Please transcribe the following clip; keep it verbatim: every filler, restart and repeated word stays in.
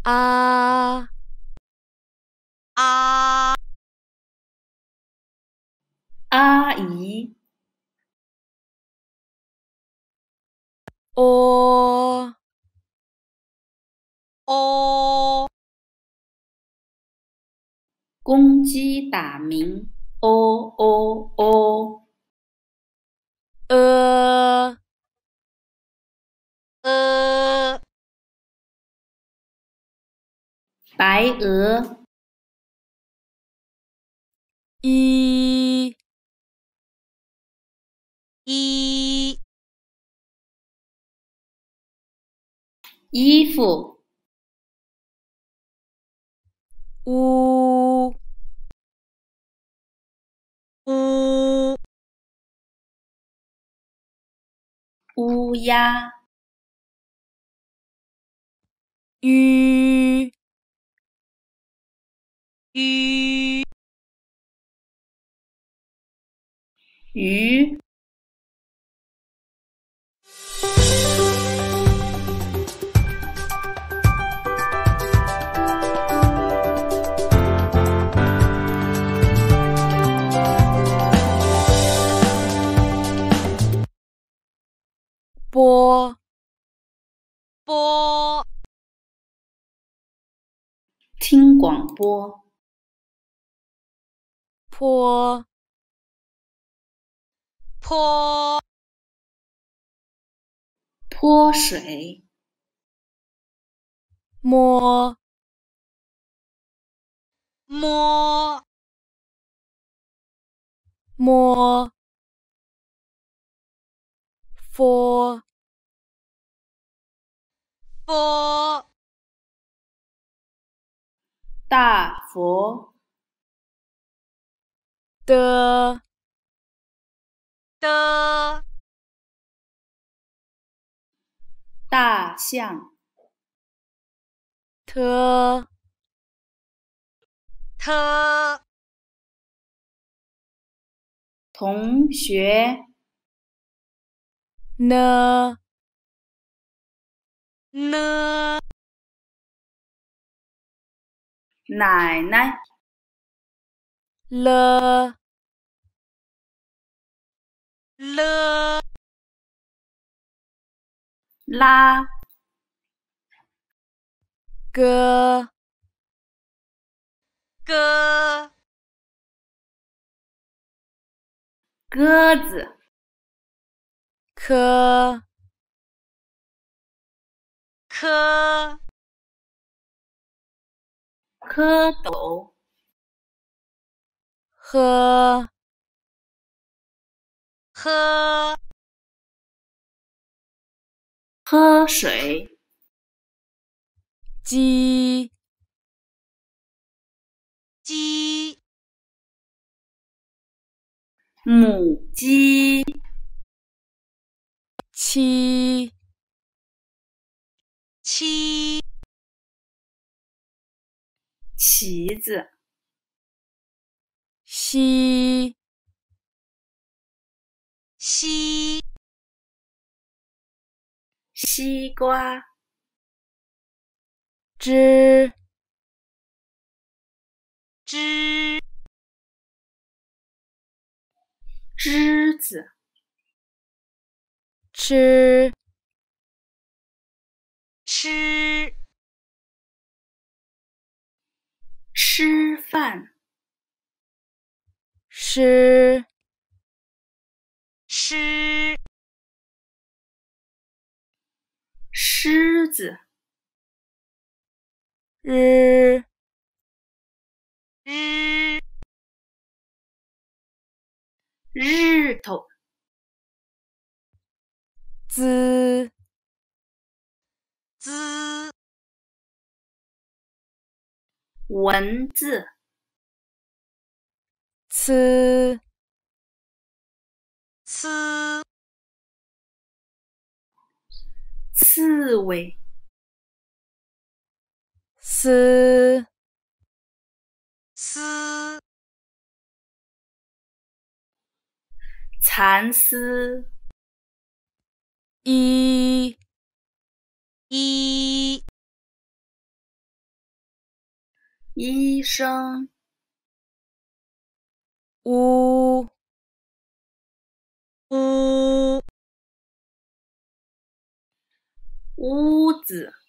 啊啊阿姨， 哦哦公鸡打鸣，哦哦哦， 呃呃白鹅， 一一衣服， 乌乌乌鸦， 鱼鱼鱼， 波波听广播， 泼泼泼水， 摸摸摸 for 佛大佛， 的的大象， 特特同学， 呢呢奶奶， 了了拉， 个鸽鸽子， 科蝌蝌蚪， 和喝喝水， 鸡鸡母鸡， 七七旗子， 西西西瓜， 之枝栀子， 吃吃吃饭， 诗狮狮子， 日日日头， 滋滋蚊子， 刺刺刺猬， 丝丝蚕丝， 一一医生， 屋屋屋子。